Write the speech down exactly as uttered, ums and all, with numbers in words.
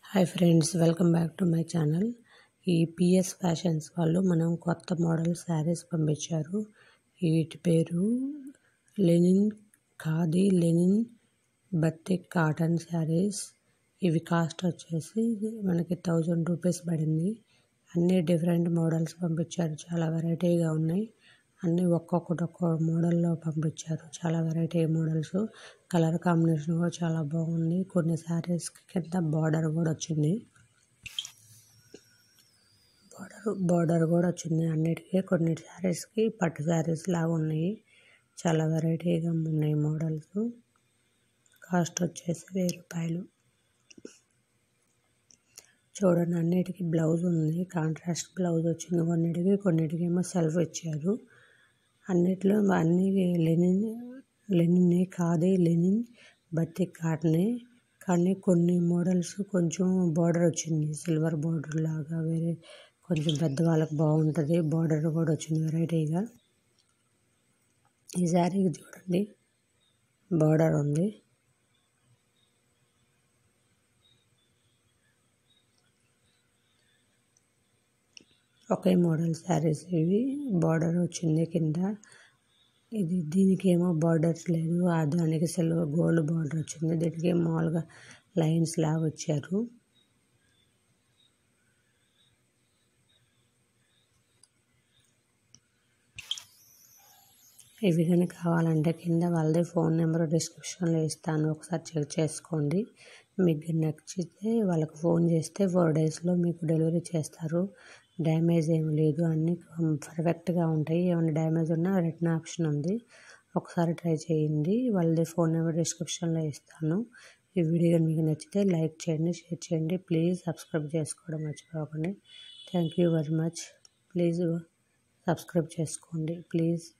Hi friends, welcome back to my channel. ఈ PS fashions వాళ్ళు మనం కొత్త మోడల్ శారీస్ పంపించారు. వీటి పేరు linen khadi linen batik cotton saris. ఇవి కాస్ట్ వచ్చేసి మనకి థౌజండ్ రూపీస్ పడింది. అన్ని డిఫరెంట్ మోడల్స్ పంపించారు, చాలా వెరైటీగా ఉన్నాయి. అన్నీ ఒక్కొక్కటి ఒక్కో మోడల్లో పంపించారు, చాలా వెరైటీ మోడల్స్. కలర్ కాంబినేషన్ కూడా చాలా బాగుంది. కొన్ని శారీస్కి కింద బార్డర్ కూడా వచ్చింది బార్డర్ బార్డర్ కూడా వచ్చింది అన్నిటికీ. కొన్ని శారీస్కి పట్టు శారీస్ లాగా ఉన్నాయి, చాలా వెరైటీగా ఉన్నాయి మోడల్స్. కాస్ట్ వచ్చేసి వెయ్యి రూపాయలు. చూడండి, అన్నిటికీ బ్లౌజ్ ఉంది, కాంట్రాస్ట్ బ్లౌజ్ వచ్చింది కొన్నిటికి, కొన్నిటికి ఏమో సెల్ఫ్ ఇచ్చారు. అన్నిట్లో అన్ని linen linen khadi linen batik కాటనే. కానీ కొన్ని మోడల్స్ కొంచెం బార్డర్ వచ్చింది, సిల్వర్ బార్డర్ లాగా, వేరే కొంచెం పెద్దవాళ్ళకి బాగుంటుంది. బార్డర్ కూడా వచ్చింది వెరైటీగా. ఈ శారీకి చూడండి, బార్డర్ ఉంది. ఒకే మోడల్ శారీస్ ఇవి. బార్డర్ వచ్చింది కింద. ఇది దీనికి ఏమో బార్డర్స్ లేదు, దానికి సిల్వర్ గోల్డ్ బార్డర్ వచ్చింది. దీనికి మామూలుగా లైన్స్ లాగా వచ్చారు. ఇవి కానీ కావాలంటే కింద వాళ్ళది ఫోన్ నెంబర్ డిస్క్రిప్షన్లో ఇస్తాను, ఒకసారి చెక్ చేసుకోండి. మీకు నచ్చితే వాళ్ళకి ఫోన్ చేస్తే ఫోర్ డేస్లో మీకు డెలివరీ చేస్తారు. డ్యామేజ్ ఏమి లేదు, అన్నీ పర్ఫెక్ట్గా ఉంటాయి. ఏమైనా డ్యామేజ్ ఉన్నా రిటర్న్ ఆప్షన్ ఉంది, ఒకసారి ట్రై చేయండి. వాళ్ళది ఫోన్ నెంబర్ డిస్క్రిప్షన్లో ఇస్తాను. ఈ వీడియో మీకు నచ్చితే లైక్ చేయండి, షేర్ చేయండి. ప్లీజ్ సబ్స్క్రైబ్ చేసుకోవడం మర్చిపోకండి. Thank you very much. Please subscribe చేసుకోండి ప్లీజ్.